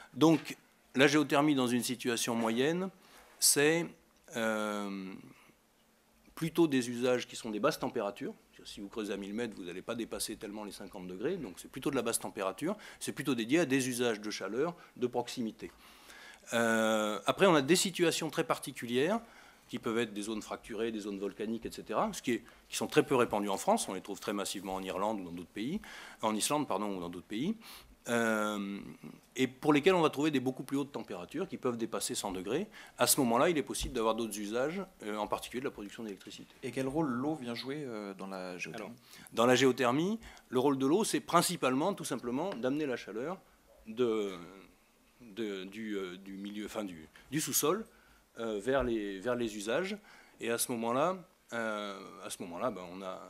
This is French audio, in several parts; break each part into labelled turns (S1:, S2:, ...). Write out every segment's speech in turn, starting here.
S1: Donc, la géothermie dans une situation moyenne, c'est plutôt des usages qui sont des basses températures. Si vous creusez à 1000 mètres, vous n'allez pas dépasser tellement les 50 degrés, donc c'est plutôt de la basse température. C'est plutôt dédié à des usages de chaleur de proximité. Après, on a des situations très particulières qui peuvent être des zones fracturées, des zones volcaniques, etc., qui sont très peu répandues en France. On les trouve très massivement en Irlande ou dans d'autres pays, en Islande, pardon, ou dans d'autres pays, et pour lesquelles on va trouver des beaucoup plus hautes températures qui peuvent dépasser 100 degrés. À ce moment-là, il est possible d'avoir d'autres usages, en particulier de la production d'électricité.
S2: Et quel rôle l'eau vient jouer dans la géothermie?
S1: Alors, dans la géothermie, le rôle de l'eau, c'est principalement, tout simplement, d'amener la chaleur du milieu, enfin du sous-sol vers les usages. Et à ce moment-là, ben, on a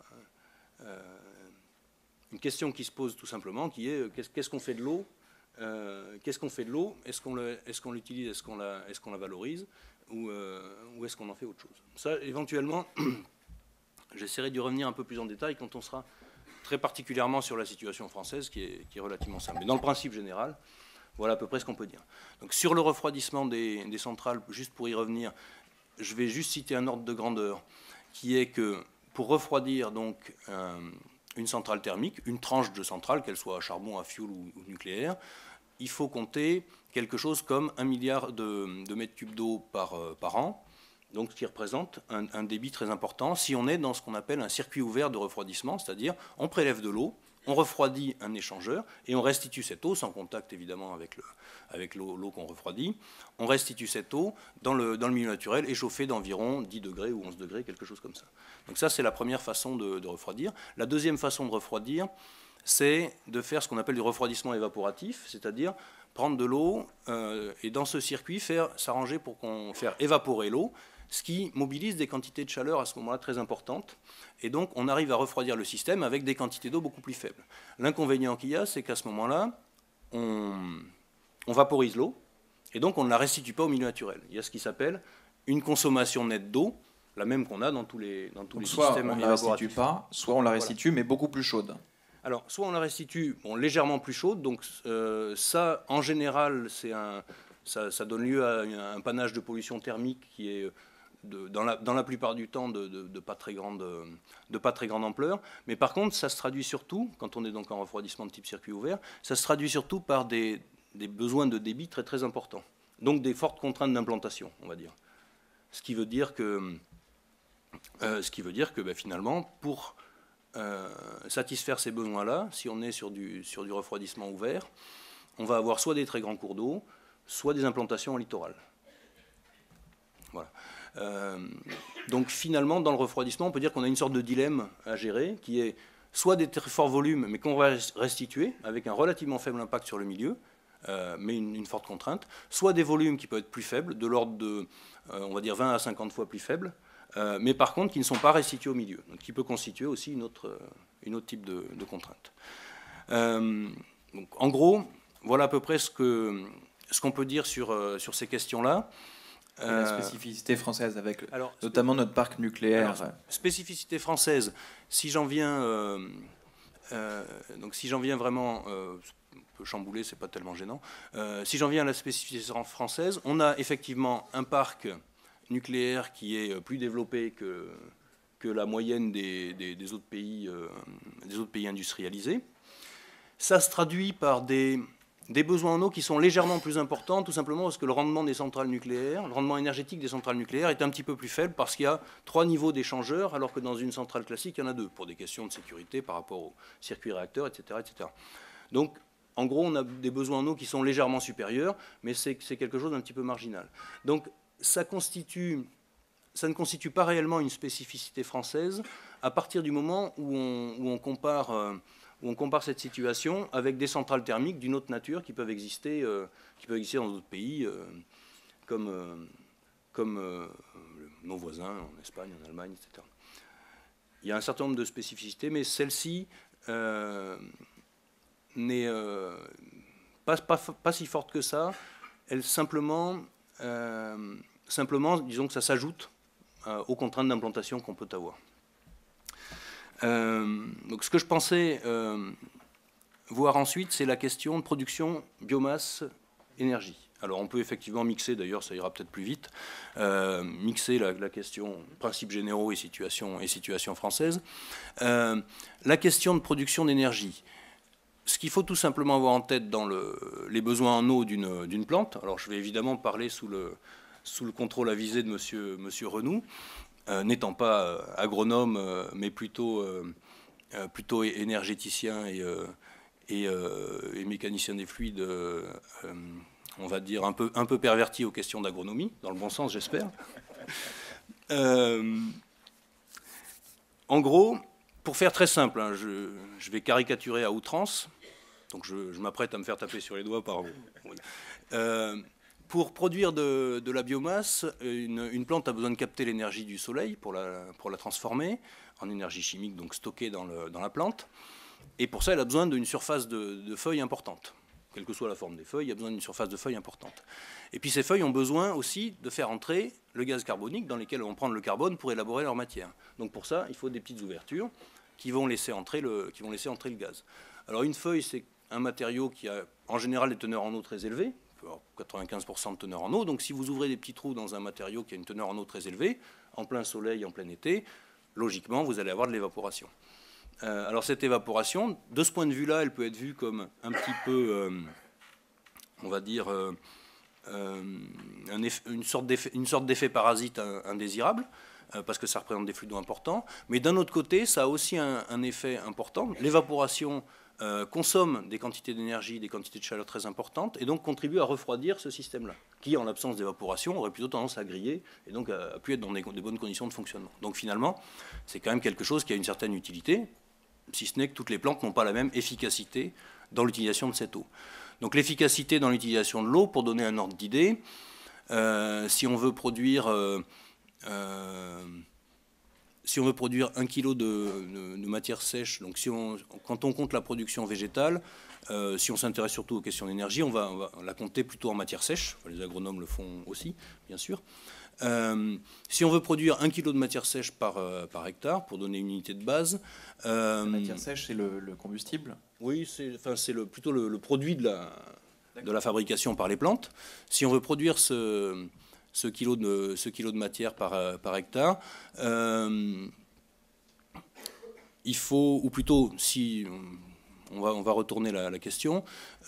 S1: une question qui se pose tout simplement, qui est qu'est-ce qu'on fait de l'eau? Qu'est-ce qu'on fait de l'eau? Est-ce qu'on l'utilise? Est-ce qu'on la valorise? Ou est-ce qu'on en fait autre chose? Ça, éventuellement, j'essaierai d'y revenir un peu plus en détail quand on sera très particulièrement sur la situation française, qui est relativement simple. Mais dans le principe général, voilà à peu près ce qu'on peut dire. Donc, sur le refroidissement des centrales, juste pour y revenir, je vais juste citer un ordre de grandeur, qui est que pour refroidir donc une centrale thermique, une tranche de centrale, qu'elle soit à charbon, à fioul ou nucléaire, il faut compter quelque chose comme 1 milliard de mètres cubes d'eau par an, donc ce qui représente un débit très important si on est dans ce qu'on appelle un circuit ouvert de refroidissement, c'est-à-dire on prélève de l'eau, on refroidit un échangeur et on restitue cette eau, sans contact évidemment avec l'eau qu'on refroidit, on restitue cette eau dans le milieu naturel échauffée d'environ 10 degrés ou 11 degrés, quelque chose comme ça. Donc ça, c'est la première façon de refroidir. La deuxième façon de refroidir, c'est de faire ce qu'on appelle du refroidissement évaporatif, c'est-à-dire prendre de l'eau et dans ce circuit s'arranger pour faire évaporer l'eau, ce qui mobilise des quantités de chaleur à ce moment-là très importantes. Et donc, on arrive à refroidir le système avec des quantités d'eau beaucoup plus faibles. L'inconvénient qu'il y a, c'est qu'à ce moment-là, on vaporise l'eau, et donc on ne la restitue pas au milieu naturel. Il y a ce qui s'appelle une consommation nette d'eau, la même qu'on a dans tous les systèmes évaporatifs.
S2: Soit on ne la restitue pas, soit on la restitue, mais beaucoup plus chaude.
S1: Alors, soit on la restitue légèrement plus chaude, donc ça, en général, ça donne lieu à un panache de pollution thermique qui est dans la plupart du temps de pas très grande ampleur. Mais par contre, ça se traduit surtout, quand on est donc en refroidissement de type circuit ouvert, ça se traduit surtout par des besoins de débit très très importants. Donc des fortes contraintes d'implantation, on va dire. Ce qui veut dire que finalement, pour satisfaire ces besoins-là, si on est sur du refroidissement ouvert, on va avoir soit des très grands cours d'eau, soit des implantations en littoral. Voilà. Donc finalement, dans le refroidissement, on peut dire qu'on a une sorte de dilemme à gérer, qui est soit des très forts volumes, mais qu'on va restituer, avec un relativement faible impact sur le milieu, mais une forte contrainte, soit des volumes qui peuvent être plus faibles, de l'ordre de, on va dire, 20 à 50 fois plus faibles, mais par contre qui ne sont pas restitués au milieu, donc qui peut constituer aussi une autre type de contrainte. Donc, en gros, voilà à peu près ce qu'on peut dire sur ces questions-là.
S2: La spécificité française, avec notamment notre parc nucléaire.
S1: Alors, spécificité française, si j'en viens vraiment, un peu chamboulé, c'est pas tellement gênant, si j'en viens à la spécificité française, on a effectivement un parc nucléaire qui est plus développé que la moyenne des autres pays industrialisés. Ça se traduit par des besoins en eau qui sont légèrement plus importants, tout simplement parce que le rendement des centrales nucléaires, le rendement énergétique des centrales nucléaires est un petit peu plus faible parce qu'il y a 3 niveaux d'échangeurs, alors que dans une centrale classique, il y en a 2, pour des questions de sécurité par rapport au circuit réacteur, etc., etc. Donc, en gros, on a des besoins en eau qui sont légèrement supérieurs, mais c'est quelque chose d'un petit peu marginal. Donc, ça ne constitue pas réellement une spécificité française à partir du moment où on compare cette situation avec des centrales thermiques d'une autre nature qui peuvent exister dans d'autres pays, comme nos voisins en Espagne, en Allemagne, etc. Il y a un certain nombre de spécificités, mais celle-ci n'est pas si forte que ça. Elle simplement, disons que ça s'ajoute aux contraintes d'implantation qu'on peut avoir. Donc ce que je pensais voir ensuite, c'est la question de production biomasse énergie. Alors on peut effectivement mixer, d'ailleurs ça ira peut-être plus vite, mixer la question principes généraux et situation française. La question de production d'énergie. Ce qu'il faut tout simplement avoir en tête dans les besoins en eau d'une plante, alors je vais évidemment parler sous le contrôle avisé de monsieur Renoux, n'étant pas agronome, mais plutôt énergéticien et mécanicien des fluides, on va dire un peu perverti aux questions d'agronomie, dans le bon sens j'espère. En gros, pour faire très simple, hein, je vais caricaturer à outrance, donc je m'apprête à me faire taper sur les doigts par vous. Pour produire de la biomasse, une plante a besoin de capter l'énergie du soleil pour la transformer en énergie chimique, donc stockée dans la plante. Et pour ça, elle a besoin d'une surface de feuilles importante. Quelle que soit la forme des feuilles, il y a besoin d'une surface de feuilles importante. Et puis ces feuilles ont besoin aussi de faire entrer le gaz carbonique dans lesquels on prend le carbone pour élaborer leur matière. Donc pour ça, il faut des petites ouvertures qui vont laisser entrer le gaz. Alors une feuille, c'est un matériau qui a en général des teneurs en eau très élevées, 95% de teneur en eau. Donc si vous ouvrez des petits trous dans un matériau qui a une teneur en eau très élevée, en plein soleil, en plein été, logiquement, vous allez avoir de l'évaporation. Alors cette évaporation, de ce point de vue-là, elle peut être vue comme un petit peu, on va dire, une sorte d'effet parasite indésirable, parce que ça représente des flux d'eau importants. Mais d'un autre côté, ça a aussi un effet important. L'évaporation consomme des quantités d'énergie, des quantités de chaleur très importantes, et donc contribue à refroidir ce système-là, qui, en l'absence d'évaporation, aurait plutôt tendance à griller, et donc à pu être dans des bonnes conditions de fonctionnement. Donc finalement, c'est quand même quelque chose qui a une certaine utilité, si ce n'est que toutes les plantes n'ont pas la même efficacité dans l'utilisation de cette eau. Donc l'efficacité dans l'utilisation de l'eau, pour donner un ordre d'idée, si on veut produire 1 kg de matière sèche, donc quand on compte la production végétale, si on s'intéresse surtout aux questions d'énergie, on va la compter plutôt en matière sèche. Enfin, les agronomes le font aussi, bien sûr. Si on veut produire 1 kg de matière sèche par hectare, pour donner une unité de base...
S2: la matière sèche, c'est le combustible?
S1: Oui, c'est plutôt le produit de la fabrication par les plantes. Si on veut produire ce kilo de matière par hectare, il faut, ou plutôt, si on va retourner la question,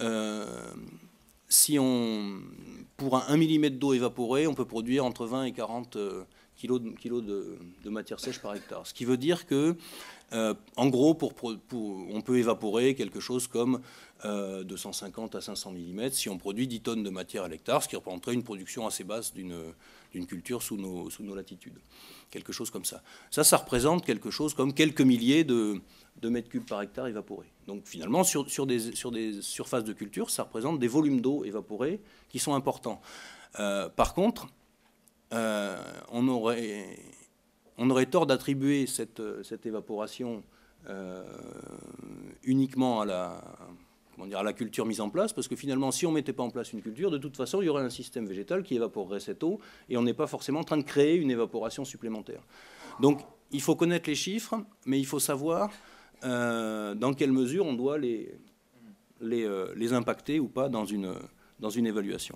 S1: pour 1 millimètre d'eau évaporée, on peut produire entre 20 et 40 kilos de matière sèche par hectare. Ce qui veut dire que, en gros, on peut évaporer quelque chose comme 250 à 500 mm si on produit 10 tonnes de matière à l'hectare, ce qui représenterait une production assez basse d'une culture sous nos latitudes. Quelque chose comme ça. Ça représente quelque chose comme quelques milliers de mètres cubes par hectare évaporés. Donc finalement, sur des surfaces de culture, ça représente des volumes d'eau évaporés qui sont importants. Par contre, on aurait tort d'attribuer cette évaporation uniquement à la culture mise en place, parce que finalement, si on ne mettait pas en place une culture, de toute façon, il y aurait un système végétal qui évaporerait cette eau, et on n'est pas forcément en train de créer une évaporation supplémentaire. Donc, il faut connaître les chiffres, mais il faut savoir dans quelle mesure on doit les impacter ou pas dans une évaluation.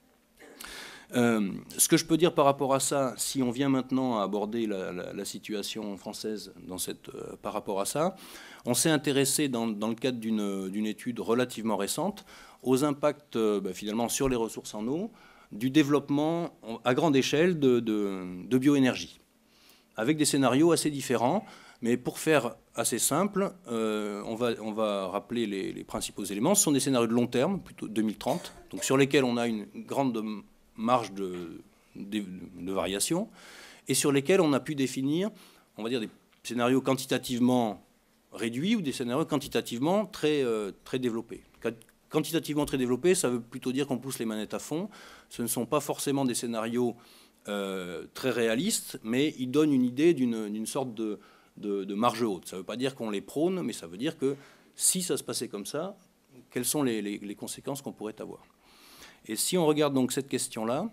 S1: Ce que je peux dire par rapport à ça, si on vient maintenant à aborder la situation française par rapport à ça, on s'est intéressé dans le cadre d'une étude relativement récente aux impacts finalement sur les ressources en eau du développement à grande échelle de bioénergie, avec des scénarios assez différents. Mais pour faire assez simple, on va rappeler les principaux éléments. Ce sont des scénarios de long terme, plutôt 2030, donc sur lesquels on a une grande marge de variation, et sur lesquels on a pu définir, on va dire, des scénarios quantitativement réduits ou des scénarios quantitativement très développés. Quantitativement très développés, ça veut plutôt dire qu'on pousse les manettes à fond. Ce ne sont pas forcément des scénarios très réalistes, mais ils donnent une idée d'une sorte de marge haute. Ça ne veut pas dire qu'on les prône, mais ça veut dire que si ça se passait comme ça, quelles sont les conséquences qu'on pourrait avoir. Et si on regarde donc cette question-là,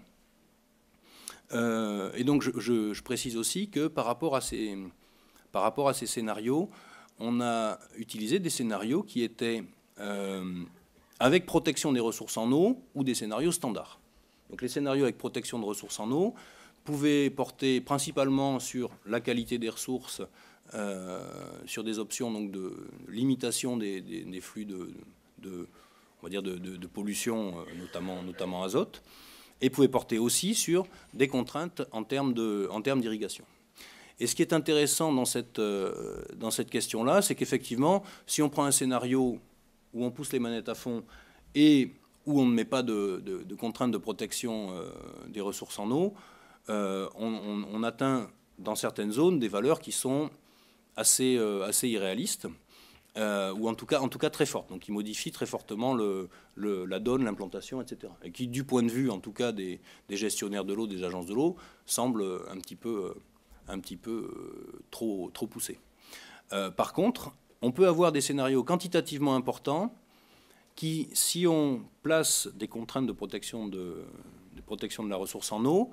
S1: et donc je précise aussi que par rapport à ces scénarios, on a utilisé des scénarios qui étaient avec protection des ressources en eau ou des scénarios standards. Donc les scénarios avec protection de ressources en eau pouvaient porter principalement sur la qualité des ressources, sur des options donc, de limitation des flux on va dire de pollution, notamment azote, et pouvaient porter aussi sur des contraintes en termes d'irrigation. Et ce qui est intéressant dans cette question-là, c'est qu'effectivement, si on prend un scénario où on pousse les manettes à fond et où on ne met pas de contraintes de protection des ressources en eau, on atteint dans certaines zones des valeurs qui sont assez irréalistes, ou en tout cas très fortes, donc qui modifient très fortement la donne, l'implantation, etc. Et qui, du point de vue en tout cas des gestionnaires de l'eau, des agences de l'eau, semblent un petit peu trop poussé. Par contre, on peut avoir des scénarios quantitativement importants qui, si on place des contraintes de protection de la ressource en eau,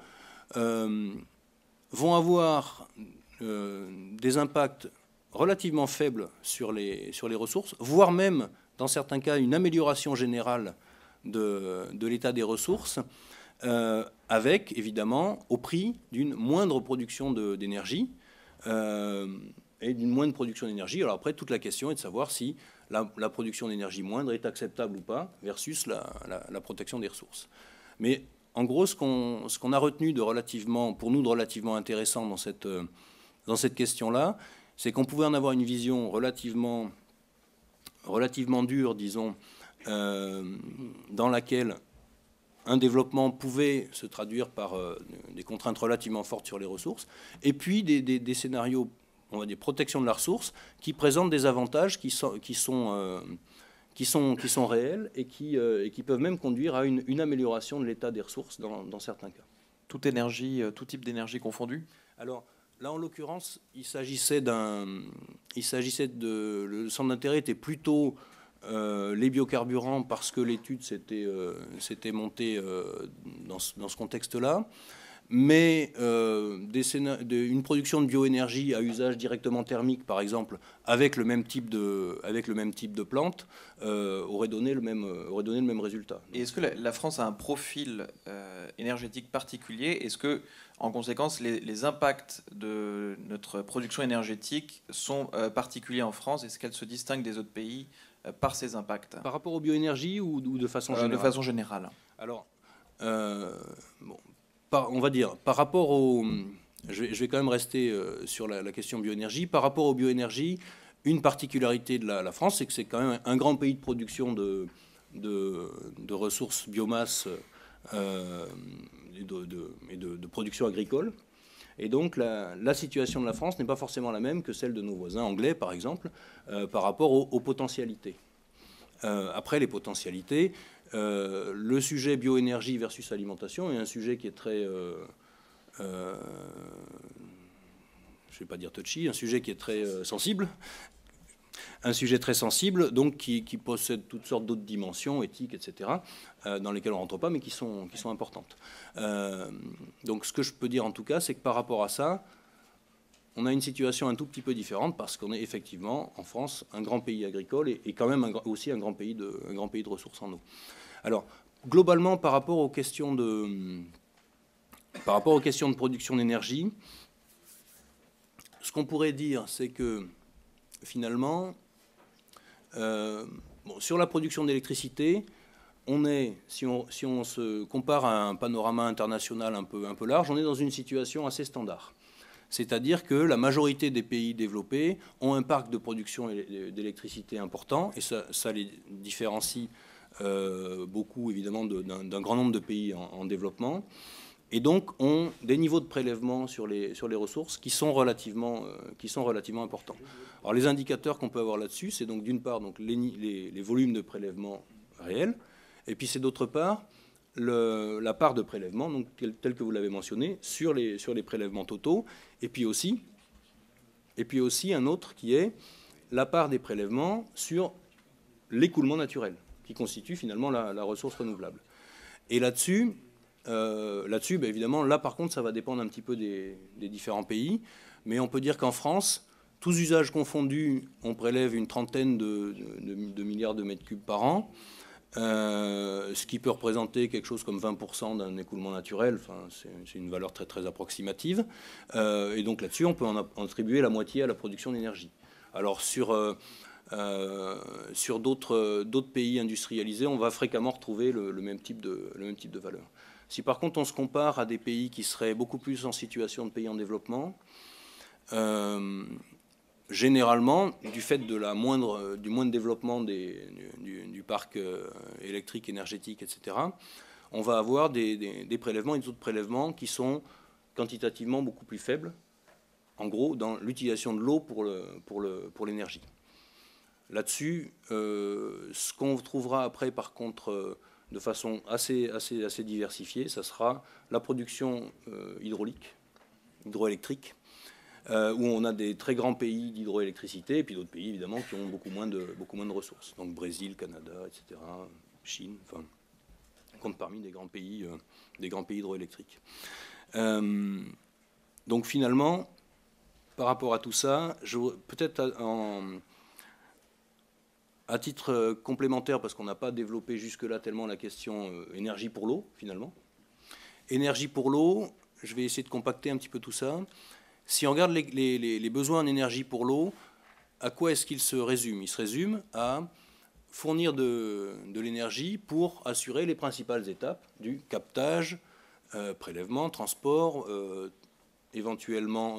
S1: vont avoir des impacts relativement faibles sur les ressources, voire même, dans certains cas, une amélioration générale de l'état des ressources, avec, évidemment, au prix d'une moindre production d'énergie et d'une moindre production d'énergie. Alors après, toute la question est de savoir si la production d'énergie moindre est acceptable ou pas versus la protection des ressources. Mais en gros, ce qu'on a retenu pour nous de relativement intéressant dans cette question-là, c'est qu'on pouvait en avoir une vision relativement dure, disons, dans laquelle un développement pouvait se traduire par des contraintes relativement fortes sur les ressources, et puis des scénarios, on va dire, protection de la ressource, qui présentent des avantages qui sont réels et qui peuvent même conduire à une amélioration de l'état des ressources dans certains cas.
S2: Tout type d'énergie confondue?
S1: Alors, là, en l'occurrence, le centre d'intérêt était plutôt les biocarburants, parce que l'étude s'était montée dans ce contexte-là. Mais une production de bioénergie à usage directement thermique, par exemple, avec le même type de plante, aurait donné le même résultat.
S2: Et est-ce que la France a un profil énergétique particulier? Est-ce que, en conséquence, les impacts de notre production énergétique sont particuliers en France? Est-ce qu'elle se distingue des autres pays par ces impacts?
S1: Par rapport aux bioénergies ou de façon générale?
S2: De façon générale.
S1: Alors, on va dire, par rapport je vais quand même rester sur la question bioénergie. Par rapport aux bioénergies, une particularité de la France, c'est que c'est quand même un grand pays de production de ressources biomasse et de production agricole. Et donc la situation de la France n'est pas forcément la même que celle de nos voisins anglais, par exemple, par rapport aux potentialités. Après, les potentialités, le sujet bioénergie versus alimentation est un sujet qui est très, je ne vais pas dire touchy, un sujet qui est très sensible. Un sujet très sensible, donc qui possède toutes sortes d'autres dimensions, éthiques, etc., dans lesquelles on ne rentre pas, mais qui sont importantes. Donc ce que je peux dire en tout cas, c'est que par rapport à ça, on a une situation un tout petit peu différente, parce qu'on est effectivement, en France, un grand pays agricole et quand même aussi un grand pays de ressources en eau. Alors, globalement, par rapport aux questions de production d'énergie, ce qu'on pourrait dire, c'est que finalement, sur la production d'électricité, on est, si on se compare à un panorama international un peu large, on est dans une situation assez standard. C'est-à-dire que la majorité des pays développés ont un parc de production d'électricité important, et ça les différencie beaucoup, évidemment, d'un grand nombre de pays en développement, et donc ont des niveaux de prélèvement sur les ressources qui sont relativement importants. Alors les indicateurs qu'on peut avoir là-dessus, c'est donc d'une part donc les volumes de prélèvement réels, et puis c'est d'autre part la part de prélèvement, donc telle que vous l'avez mentionné, sur les prélèvements totaux, et puis aussi un autre qui est la part des prélèvements sur l'écoulement naturel, qui constitue finalement la ressource renouvelable. Et là-dessus, évidemment, là par contre, ça va dépendre un petit peu des différents pays, mais on peut dire qu'en France, tous usages confondus, on prélève une trentaine de milliards de mètres cubes par an. ce qui peut représenter quelque chose comme 20% d'un écoulement naturel. Enfin, c'est une valeur très, très approximative. Et donc là-dessus, on peut en attribuer la moitié à la production d'énergie. Alors sur d'autres pays industrialisés, on va fréquemment retrouver le même type de valeur. Si par contre on se compare à des pays qui seraient beaucoup plus en situation de pays en développement, généralement, du fait de du moindre développement du parc électrique, énergétique, etc., on va avoir des prélèvements et des autres prélèvements qui sont quantitativement beaucoup plus faibles, en gros, dans l'utilisation de l'eau pour l'énergie. Là-dessus, ce qu'on trouvera après, par contre, de façon assez diversifiée, ça sera la production hydroélectrique, où on a des très grands pays d'hydroélectricité, et puis d'autres pays, évidemment, qui ont beaucoup moins de ressources. Donc Brésil, Canada, etc., Chine, enfin, compte parmi des grands pays hydroélectriques. Donc finalement, par rapport à tout ça, peut-être à titre complémentaire, parce qu'on n'a pas développé jusque-là tellement la question énergie pour l'eau, finalement. Énergie pour l'eau, je vais essayer de compacter un petit peu tout ça. Si on regarde les besoins en énergie pour l'eau, à quoi est-ce qu'ils se résument? Ils se résument à fournir de l'énergie pour assurer les principales étapes du captage, prélèvement, transport, éventuellement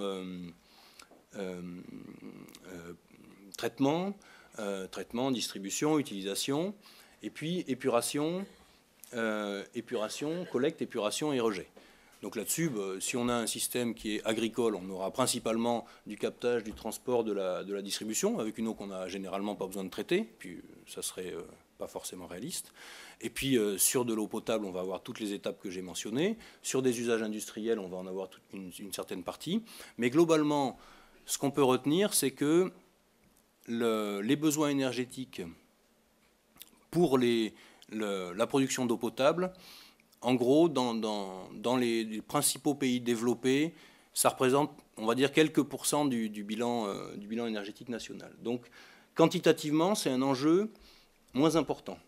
S1: traitement, distribution, utilisation, et puis épuration, collecte, épuration et rejet. Donc là-dessus, si on a un système qui est agricole, on aura principalement du captage, du transport, de la distribution, avec une eau qu'on n'a généralement pas besoin de traiter, puis ça serait pas forcément réaliste. Et puis sur de l'eau potable, on va avoir toutes les étapes que j'ai mentionnées. Sur des usages industriels, on va en avoir une certaine partie. Mais globalement, ce qu'on peut retenir, c'est que les besoins énergétiques pour la production d'eau potable, en gros, dans les principaux pays développés, ça représente, on va dire, quelques pourcents du bilan énergétique national. Donc, quantitativement, c'est un enjeu moins important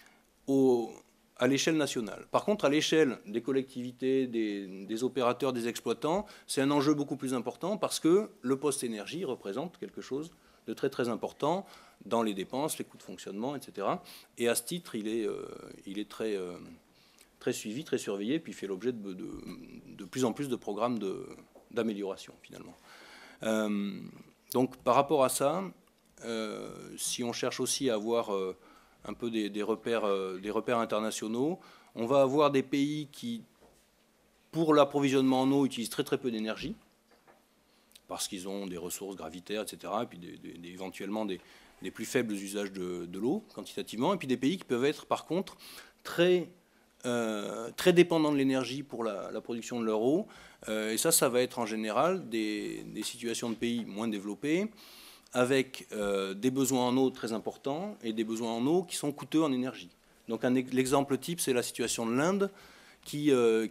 S1: à l'échelle nationale. Par contre, à l'échelle des collectivités, des opérateurs, des exploitants, c'est un enjeu beaucoup plus important parce que le poste énergie représente quelque chose de très très important dans les dépenses, les coûts de fonctionnement, etc. Et à ce titre, il est très suivi, très surveillé, puis fait l'objet de plus en plus de programmes d'amélioration, finalement. Donc, par rapport à ça, si on cherche aussi à avoir un peu des repères internationaux, on va avoir des pays qui, pour l'approvisionnement en eau, utilisent très très peu d'énergie, parce qu'ils ont des ressources gravitaires, etc., et puis éventuellement des plus faibles usages de l'eau, quantitativement, et puis des pays qui peuvent être, par contre, très dépendants de l'énergie pour la production de leur eau. Et ça va être en général des situations de pays moins développés, avec des besoins en eau très importants et des besoins en eau qui sont coûteux en énergie. Donc l'exemple type, c'est la situation de l'Inde, qui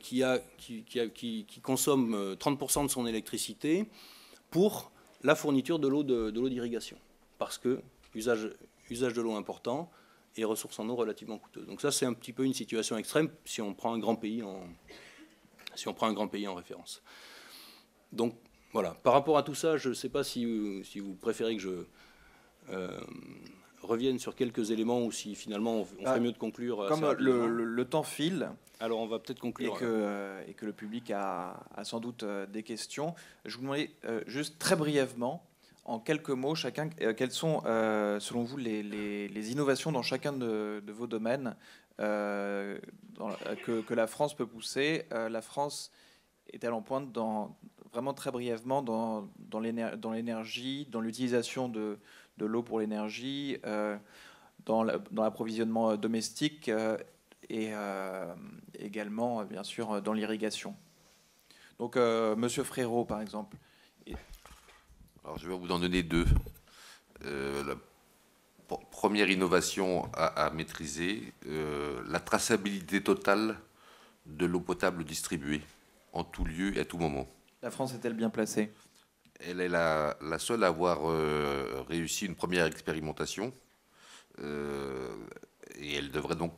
S1: consomme 30% de son électricité pour la fourniture de l'eau d'irrigation, parce que usage de l'eau important et ressources en eau relativement coûteuses. Donc ça, c'est un petit peu une situation extrême si on prend un grand pays en référence. Donc voilà. Par rapport à tout ça, je ne sais pas si vous préférez que je revienne sur quelques éléments ou si finalement on ferait mieux de conclure.
S2: Comme le temps file.
S1: Alors on va peut-être conclure.
S2: Et que le public a sans doute des questions. Je vous demandais juste très brièvement, en quelques mots, chacun, quelles sont, selon vous, les innovations dans chacun de vos domaines que la France peut pousser. La France est-elle en pointe vraiment très brièvement dans l'énergie, dans l'utilisation de l'eau pour l'énergie, dans l'approvisionnement domestique et également, bien sûr, dans l'irrigation. Donc, Monsieur Frérot, par exemple.
S3: Alors, je vais vous en donner deux. La première innovation à maîtriser, la traçabilité totale de l'eau potable distribuée en tout lieu et à tout moment.
S2: La France est-elle bien placée?
S3: Elle est la seule à avoir réussi une première expérimentation. et elle devrait donc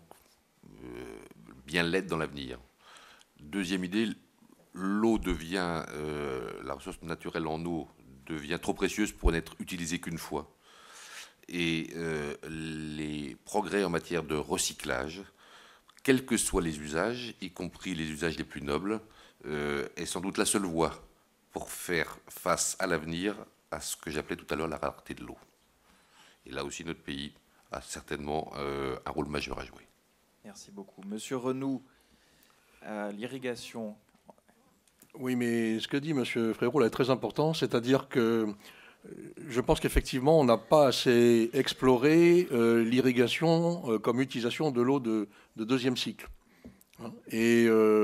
S3: bien l'être dans l'avenir. Deuxième idée, l'eau devient, la ressource naturelle en eau devient trop précieuse pour n'être utilisée qu'une fois. Et les progrès en matière de recyclage, quels que soient les usages, y compris les usages les plus nobles, est sans doute la seule voie pour faire face à l'avenir à ce que j'appelais tout à l'heure la rareté de l'eau. Et là aussi, notre pays a certainement un rôle majeur à jouer.
S2: Merci beaucoup. Monsieur Renoux, l'irrigation.
S4: Oui, mais ce que dit Monsieur Frérot là est très important, c'est-à-dire que je pense qu'effectivement, on n'a pas assez exploré l'irrigation comme utilisation de l'eau de deuxième cycle. Et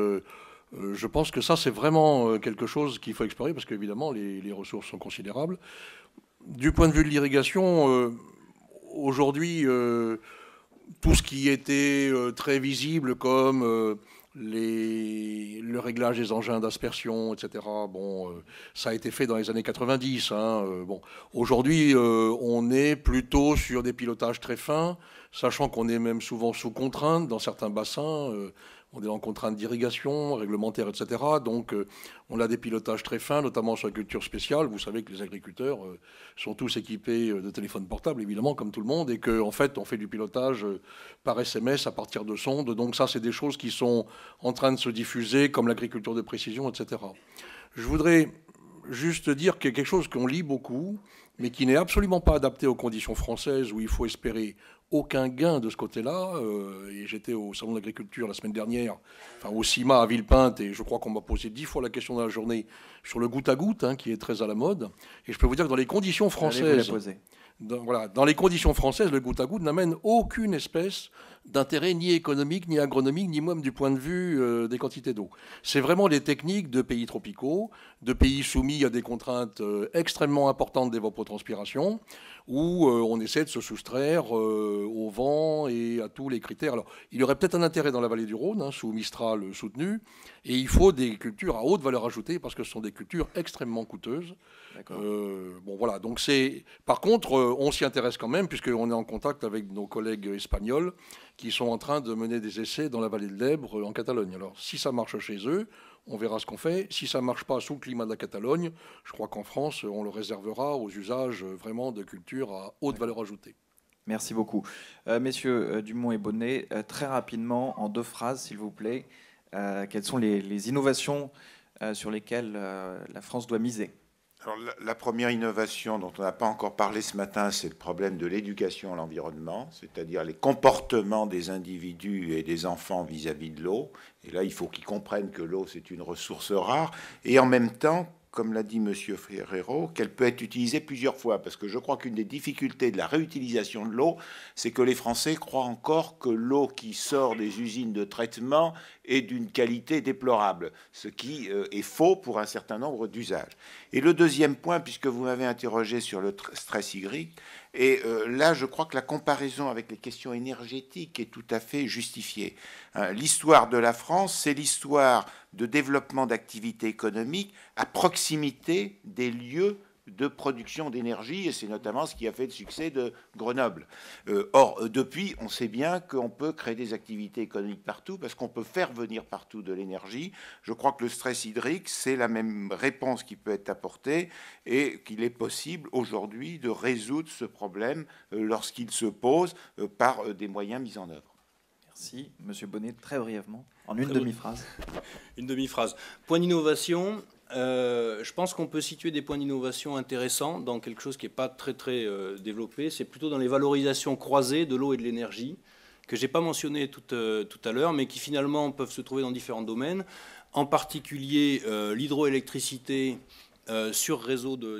S4: je pense que ça, c'est vraiment quelque chose qu'il faut explorer, parce qu'évidemment, les ressources sont considérables. Du point de vue de l'irrigation, aujourd'hui, tout ce qui était très visible comme le réglage des engins d'aspersion, etc., bon, ça a été fait dans les années 90. Bon. Aujourd'hui, on est plutôt sur des pilotages très fins, sachant qu'on est même souvent sous contrainte dans certains bassins. On est en contrainte d'irrigation, réglementaire, etc. Donc, on a des pilotages très fins, notamment sur la culture spéciale. Vous savez que les agriculteurs sont tous équipés de téléphones portables, évidemment, comme tout le monde, et qu'en fait, on fait du pilotage par SMS à partir de sondes. Donc, ça, c'est des choses qui sont en train de se diffuser, comme l'agriculture de précision, etc. Je voudrais juste dire qu'il y a quelque chose qu'on lit beaucoup, mais qui n'est absolument pas adapté aux conditions françaises, où il faut espérer aucun gain de ce côté-là. Et j'étais au Salon de l'Agriculture la semaine dernière, enfin au CIMA à Villepinte, et je crois qu'on m'a posé 10 fois la question dans la journée sur le goutte à goutte, qui est très à la mode. Et je peux vous dire que dans les conditions françaises, dans les conditions françaises, le goutte à goutte n'amène aucune espèce d'intérêt ni économique, ni agronomique, ni même du point de vue des quantités d'eau. C'est vraiment des techniques de pays tropicaux, de pays soumis à des contraintes extrêmement importantes d'évapotranspiration, où on essaie de se soustraire au vent et à tous les critères. Alors, il y aurait peut-être un intérêt dans la vallée du Rhône, sous Mistral soutenu, et il faut des cultures à haute valeur ajoutée, parce que ce sont des cultures extrêmement coûteuses. Bon, voilà. Donc par contre, on s'y intéresse quand même, puisqu'on est en contact avec nos collègues espagnols qui sont en train de mener des essais dans la vallée de l'Èbre, en Catalogne. Alors, si ça marche chez eux, on verra ce qu'on fait. Si ça ne marche pas sous le climat de la Catalogne, je crois qu'en France, on le réservera aux usages vraiment de cultures à haute valeur ajoutée.
S2: Merci beaucoup. Messieurs Dumont et Bonnet, très rapidement, en 2 phrases, s'il vous plaît, quelles sont les innovations sur lesquelles la France doit miser ?
S5: Alors, la première innovation dont on n'a pas encore parlé ce matin, c'est le problème de l'éducation à l'environnement, c'est-à-dire les comportements des individus et des enfants vis-à-vis de l'eau. Et là, il faut qu'ils comprennent que l'eau, c'est une ressource rare. Et en même temps, comme l'a dit M. Ferrero, qu'elle peut être utilisée plusieurs fois. Parce que je crois qu'une des difficultés de la réutilisation de l'eau, c'est que les Français croient encore que l'eau qui sort des usines de traitement est d'une qualité déplorable, ce qui est faux pour un certain nombre d'usages. Et le deuxième point, puisque vous m'avez interrogé sur le stress hydrique, et là, je crois que la comparaison avec les questions énergétiques est tout à fait justifiée. L'histoire de la France, c'est l'histoire de développement d'activités économiques à proximité des lieux de production d'énergie, et c'est notamment ce qui a fait le succès de Grenoble. Or, depuis, on sait bien qu'on peut créer des activités économiques partout, parce qu'on peut faire venir partout de l'énergie. Je crois que le stress hydrique, c'est la même réponse qui peut être apportée, et qu'il est possible aujourd'hui de résoudre ce problème lorsqu'il se pose par des moyens mis en œuvre.
S2: Merci. Monsieur Bonnet, très brièvement, en une demi-phrase.
S1: Une demi-phrase. Point d'innovation. Je pense qu'on peut situer des points d'innovation intéressants dans quelque chose qui n'est pas très développé. C'est plutôt dans les valorisations croisées de l'eau et de l'énergie, que je n'ai pas mentionné tout à l'heure, mais qui finalement peuvent se trouver dans différents domaines, en particulier l'hydroélectricité sur réseau d'eau,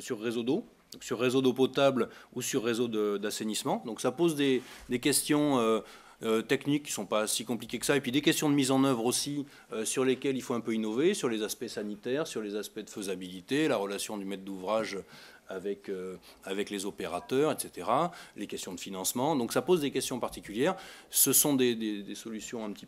S1: sur réseau d'eau potable ou sur réseau d'assainissement. Donc ça pose des questions techniques qui ne sont pas si compliquées que ça, et puis des questions de mise en œuvre aussi sur lesquelles il faut un peu innover, sur les aspects sanitaires, sur les aspects de faisabilité, la relation du maître d'ouvrage avec les opérateurs, etc., les questions de financement. Donc ça pose des questions particulières. Ce sont des solutions un petit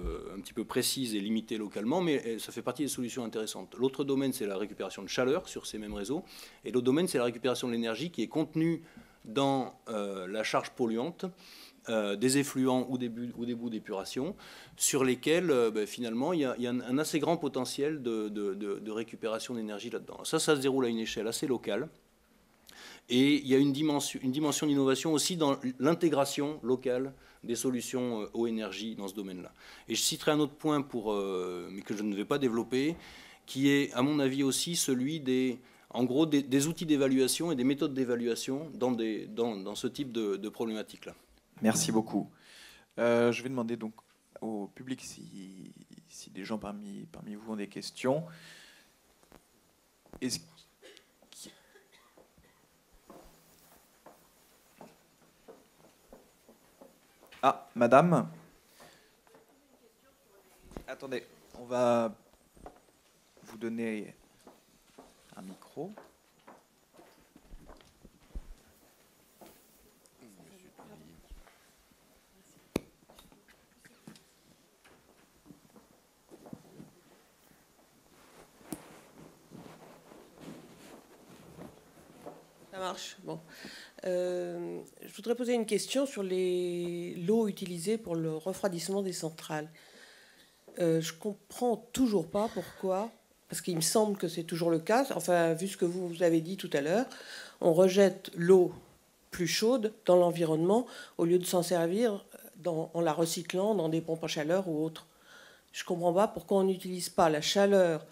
S1: peu précises et limitées localement, mais ça fait partie des solutions intéressantes. L'autre domaine, c'est la récupération de chaleur sur ces mêmes réseaux, et l'autre domaine, c'est la récupération de l'énergie qui est contenue dans la charge polluante des effluents ou des bouts d'épuration, sur lesquels finalement il y a un assez grand potentiel de récupération d'énergie là-dedans. Ça se déroule à une échelle assez locale. Et il y a une dimension d'innovation aussi dans l'intégration locale des solutions eau énergie dans ce domaine-là. Et je citerai un autre point, mais que je ne vais pas développer, qui est, à mon avis aussi, celui des outils d'évaluation et des méthodes d'évaluation dans ce type de problématique-là.
S2: Merci beaucoup. Je vais demander donc au public si des gens parmi vous ont des questions. Ah, madame. Attendez, on va vous donner un micro.
S6: Ça marche. Bon. Je voudrais poser une question sur l'eau utilisée pour le refroidissement des centrales. Je comprends toujours pas pourquoi, parce qu'il me semble que c'est toujours le cas, enfin, vu ce que vous avez dit tout à l'heure, on rejette l'eau plus chaude dans l'environnement au lieu de s'en servir en la recyclant dans des pompes à chaleur ou autres. Je comprends pas pourquoi on n'utilise pas la chaleur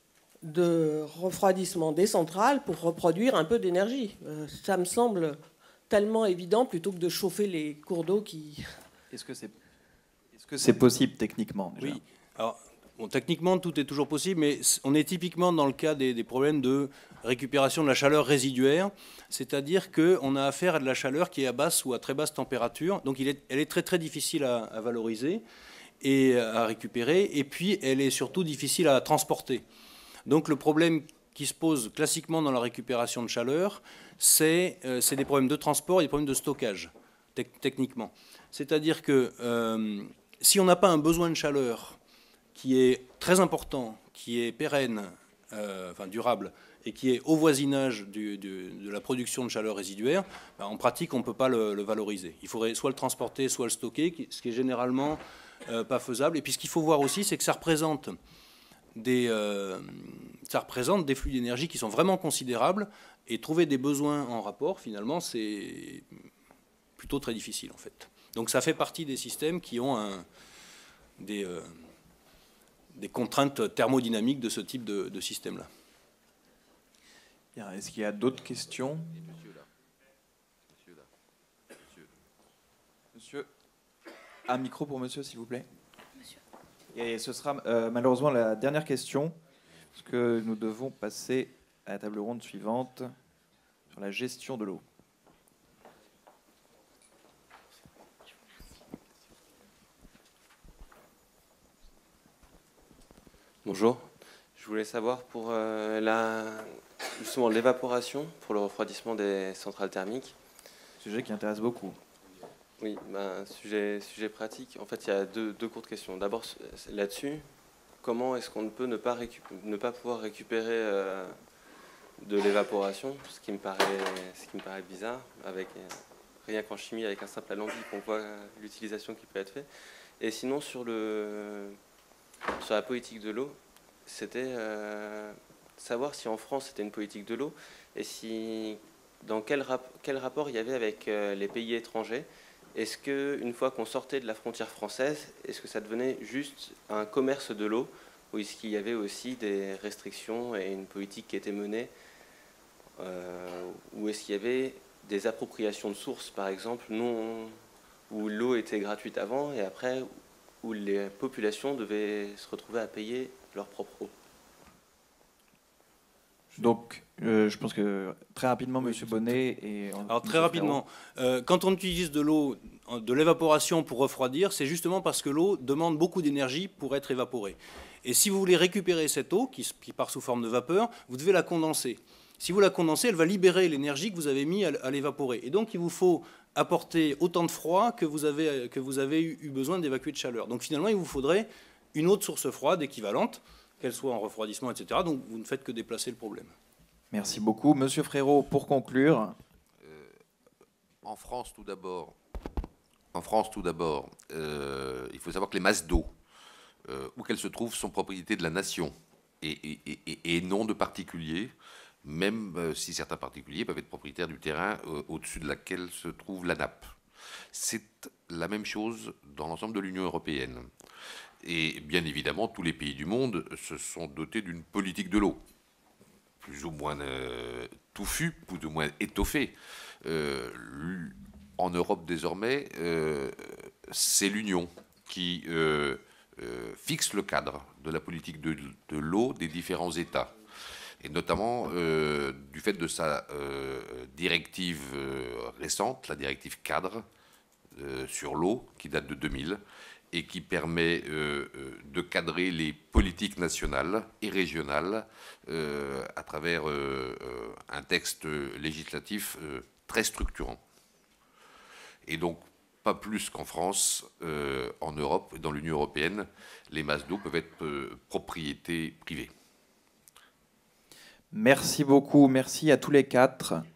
S6: de refroidissement des centrales pour reproduire un peu d'énergie. Ça me semble tellement évident plutôt que de chauffer les cours d'eau qui...
S2: Est-ce que c'est possible techniquement déjà ?
S1: Oui. Alors, techniquement, tout est toujours possible, mais on est typiquement dans le cas des problèmes de récupération de la chaleur résiduaire, c'est-à-dire qu'on a affaire à de la chaleur qui est à basse ou à très basse température, donc elle est très très difficile à valoriser et à récupérer, et puis elle est surtout difficile à transporter. Donc le problème qui se pose classiquement dans la récupération de chaleur, c'est des problèmes de transport et des problèmes de stockage, techniquement. C'est-à-dire que si on n'a pas un besoin de chaleur qui est très important, qui est pérenne, durable, et qui est au voisinage de la production de chaleur résiduaire, en pratique, on ne peut pas le valoriser. Il faudrait soit le transporter, soit le stocker, ce qui est généralement pas faisable. Et puis ce qu'il faut voir aussi, c'est que ça représente des flux d'énergie qui sont vraiment considérables, et trouver des besoins en rapport, finalement, c'est plutôt très difficile, en fait. Donc ça fait partie des systèmes qui ont des contraintes thermodynamiques de ce type de système-là.
S2: Est-ce qu'il y a d'autres questions ? Monsieur. Un micro pour monsieur, s'il vous plaît. Et ce sera malheureusement la dernière question, parce que nous devons passer à la table ronde suivante sur la gestion de l'eau.
S7: Bonjour. Je voulais savoir pour justement l'évaporation, pour le refroidissement des centrales thermiques.
S2: Sujet qui intéresse beaucoup.
S7: Oui, sujet pratique. En fait, il y a deux courtes questions. D'abord, là-dessus, comment est-ce qu'on peut ne pas pouvoir récupérer de l'évaporation, ce qui me paraît bizarre, avec rien qu'en chimie, avec un simple alambic, on voit l'utilisation qui peut être faite. Et sinon, sur la politique de l'eau, c'était savoir si en France c'était une politique de l'eau et dans quel rapport il y avait avec les pays étrangers. Est-ce qu'une fois qu'on sortait de la frontière française, est-ce que ça devenait juste un commerce de l'eau, ou est-ce qu'il y avait aussi des restrictions et une politique qui était menée, ou est-ce qu'il y avait des appropriations de sources, par exemple, où l'eau était gratuite avant et après où les populations devaient se retrouver à payer leur propre eau?
S2: Donc, je pense que très rapidement, oui, M. Bonnet.
S1: Alors très rapidement, quand on utilise de l'eau, de l'évaporation pour refroidir, c'est justement parce que l'eau demande beaucoup d'énergie pour être évaporée. Et si vous voulez récupérer cette eau, qui part sous forme de vapeur, vous devez la condenser. Si vous la condensez, elle va libérer l'énergie que vous avez mis à l'évaporer. Et donc, il vous faut apporter autant de froid que vous avez eu besoin d'évacuer de chaleur. Donc finalement, il vous faudrait une autre source froide équivalente, qu'elle soit en refroidissement, etc. Donc vous ne faites que déplacer le problème.
S2: Merci beaucoup. Monsieur Frérot, pour conclure.
S3: En France, tout d'abord, En France, tout d'abord, il faut savoir que les masses d'eau, où qu'elles se trouvent, sont propriété de la nation et non de particuliers, même si certains particuliers peuvent être propriétaires du terrain au-dessus de laquelle se trouve la nappe. C'est la même chose dans l'ensemble de l'Union européenne. Et bien évidemment, tous les pays du monde se sont dotés d'une politique de l'eau, plus ou moins touffue, plus ou moins étoffée. En Europe, désormais, c'est l'Union qui fixe le cadre de la politique de l'eau des différents États. Et notamment du fait de sa directive récente, la directive cadre sur l'eau, qui date de 2000, et qui permet de cadrer les politiques nationales et régionales à travers un texte législatif très structurant. Et donc, pas plus qu'en France, en Europe, dans l'Union européenne, les masses d'eau peuvent être propriété privée.
S2: Merci beaucoup, merci à tous les quatre.